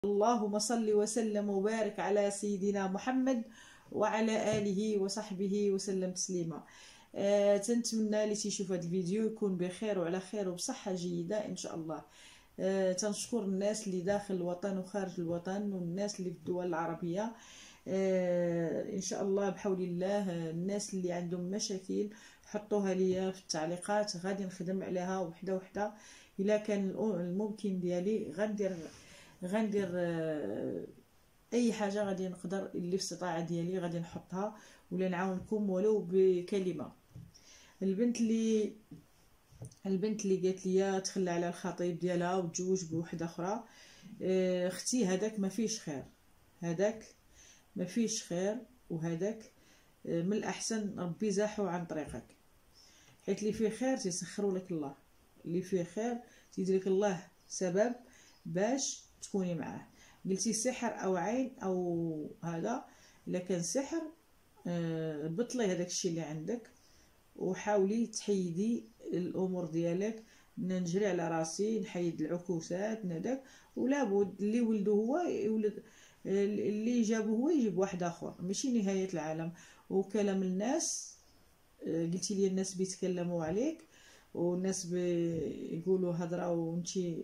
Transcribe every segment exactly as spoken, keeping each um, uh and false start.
اللهم صل وسلم وبارك على سيدنا محمد وعلى آله وصحبه وسلم تسليما. آه تنتمنى اللي تيشوف هذا الفيديو يكون بخير وعلى خير وبصحة جيدة إن شاء الله. آه تنشكر الناس اللي داخل الوطن وخارج الوطن والناس اللي في الدول العربية. آه إن شاء الله بحول الله. الناس اللي عندهم مشاكل حطوها ليا في التعليقات، غادي نخدم عليها وحده وحده. إلا كان الممكن ديالي غندير غندير اي حاجه غادي نقدر اللي في الاستطاعه ديالي غادي نحطها ولا نعاونكم ولو بكلمه. البنت اللي البنت اللي قالت لي تخلى على الخطيب ديالها وتزوج بوحده اخرى، اختي هذاك ما فيش خير، هذاك ما فيش خير، وهذاك من الاحسن ربي زاحو عن طريقك، حيت اللي فيه خير تيسخروا لك الله، اللي فيه خير تيدير لك الله سبب باش تكوني معاه. قلتي سحر او عين او هذا، الا كان سحر بطلي هذاك الشيء اللي عندك وحاولي تحيدي الامور ديالك. نجري على راسي نحيد العكوسات هذاك، ولا بد اللي ولدو هو يولد، اللي جابو هو يجيب واحد اخر، ماشي نهايه العالم. وكلام الناس، قلتي لي الناس بيتكلموا عليك والناس بيقولوا هضره وانتي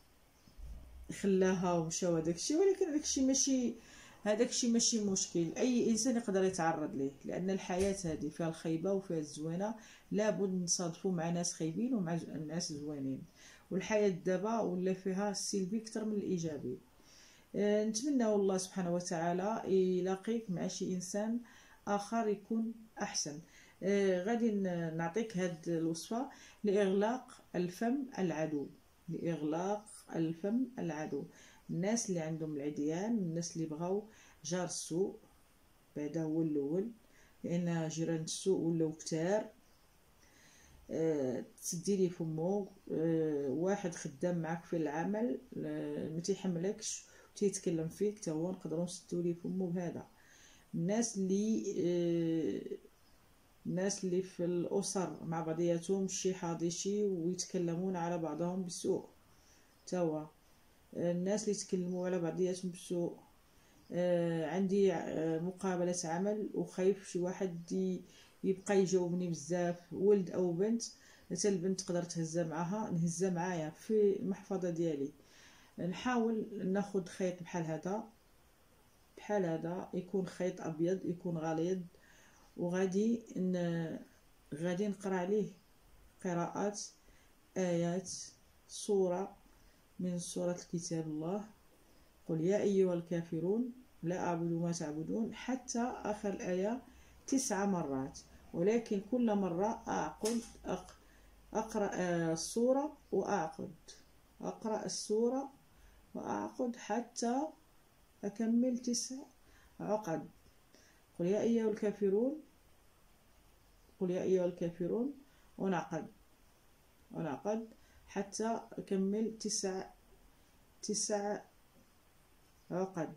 خلاها ومشاو هذاك الشيء، ولكن هذاك الشيء ماشي هذاك الشيء ماشي مشكل، اي انسان يقدر يتعرض ليه، لان الحياه هذه فيها الخيبه وفيها الزوينه. لابد نصادفوا مع ناس خايبين ومع ناس زوينين، والحياه دابا ولا فيها السلبي اكثر من الايجابي. أه نتمنى الله سبحانه وتعالى يلاقيك مع شي انسان اخر يكون احسن. أه غادي نعطيك هاد الوصفه لاغلاق الفم العدو، لاغلاق الفم العدو. الناس اللي عندهم العديان، الناس اللي بغاو جار السوء، بعدا هو الاول، لان جيران السوء ولاو كتار. أه تسدي لي فمو، أه واحد خدام معك في العمل أه ما تيحملكش وتيتكلم فيك حتى هو نقدروا نسدوا لي فمو بهذا. الناس اللي أه الناس اللي في الاسر مع بعضياتهم شي حاضي شي ويتكلمون على بعضهم بالسوء، توا الناس اللي يتكلموا على بعضياتهم بالسوء. آه عندي آه مقابله عمل وخايف شي واحد يبقى يجاوبني بزاف، ولد او بنت، حتى البنت تقدر تهزها معاها نهزها معايا في المحفظه ديالي. نحاول ناخذ خيط بحال هذا بحال هذا، يكون خيط ابيض يكون غليظ، وغادي ن... غادي نقرا عليه قراءات ايات سوره من سورة كتاب الله، قل يا أيها الكافرون لا أعبد ما تعبدون، حتى آخر الآية تسع مرات. ولكن كل مرة أعقد أقرأ السورة وأعقد أقرأ السورة وأعقد حتى أكمل تسع عقد. قل يا أيها الكافرون قل يا أيها الكافرون ونعقد ونعقد حتى أكمل تسع تسع عقد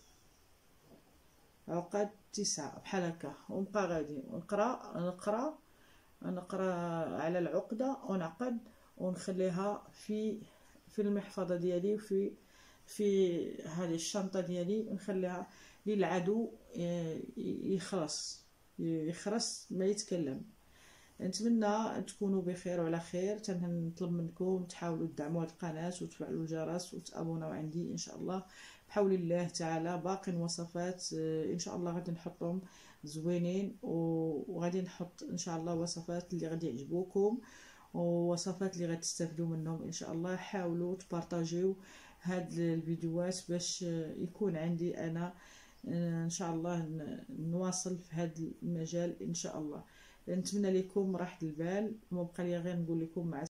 عقد تسعة بحال هكا، ونبقى غادي نقرا نقرا نقرا على العقدة ونعقد ونخليها في في المحفظة ديالي وفي في هذه الشنطة ديالي، نخليها للعدو يخرس يخرس ما يتكلم. نتمنى تكونوا بخير وعلى خير. تنطلب منكم تحاولوا تدعموا هذه القناه وتفعلوا الجرس وتابوناو عندي ان شاء الله بحول الله تعالى. باقي الوصفات ان شاء الله غادي نحطهم زوينين، وغادي نحط ان شاء الله وصفات اللي غادي يعجبوكم ووصفات اللي غادي تستافدوا منهم ان شاء الله. حاولوا تبارطاجيو هاد الفيديوهات باش يكون عندي انا ان شاء الله نواصل في هذا المجال ان شاء الله. نتمنى لكم راحه البال، وما بقى لي غير نقول لكم مع